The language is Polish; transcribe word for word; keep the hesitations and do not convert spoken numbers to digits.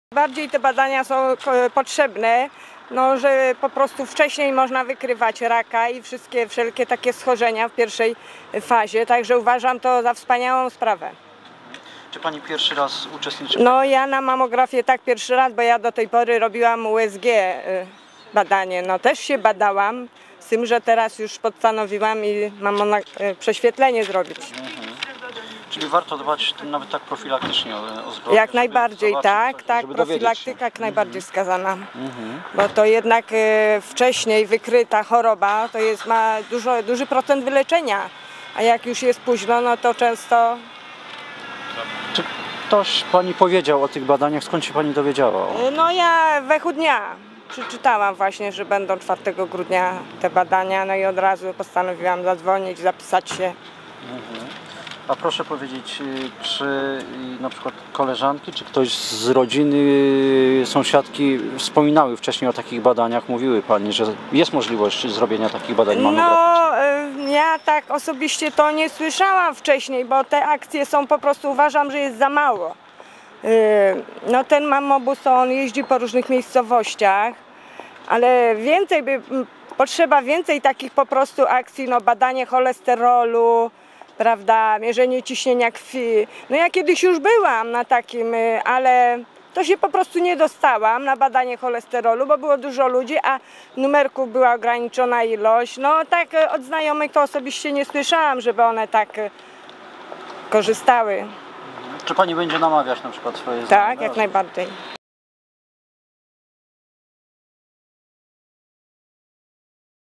Bardziej te badania są potrzebne, no, że po prostu wcześniej można wykrywać raka i wszystkie wszelkie takie schorzenia w pierwszej fazie, także uważam to za wspaniałą sprawę. Czy pani pierwszy raz uczestniczy? No ja na mamografię tak pierwszy raz, bo ja do tej pory robiłam U S G badanie, no też się badałam, z tym, że teraz już postanowiłam i mam prześwietlenie zrobić. Mhm. Czyli warto dbać nawet tak profilaktycznie o, o zdrowie? Jak najbardziej, tak, tak, żeby profilaktyka jak najbardziej wskazana. Mhm. Bo to jednak e, wcześniej wykryta choroba to jest, ma dużo, duży procent wyleczenia, a jak już jest późno, no to często... Czy ktoś pani powiedział o tych badaniach? Skąd się pani dowiedziała? E, no ja w echu dnia przeczytałam właśnie, że będą czwartego grudnia te badania, no i od razu postanowiłam zadzwonić, zapisać się. Mhm. A proszę powiedzieć, czy na przykład koleżanki, czy ktoś z rodziny, sąsiadki wspominały wcześniej o takich badaniach, mówiły pani, że jest możliwość zrobienia takich badań mamograficznych? No, ja tak osobiście to nie słyszałam wcześniej, bo te akcje są po prostu, uważam, że jest za mało. No ten mammobus, to on jeździ po różnych miejscowościach, ale więcej by, potrzeba więcej takich po prostu akcji, no badanie cholesterolu, prawda, mierzenie ciśnienia krwi. No ja kiedyś już byłam na takim, ale to się po prostu nie dostałam na badanie cholesterolu, bo było dużo ludzi, a numerków była ograniczona ilość. No tak od znajomych to osobiście nie słyszałam, żeby one tak korzystały. Czy pani będzie namawiać na przykład swoje znajome? Tak, jak najbardziej.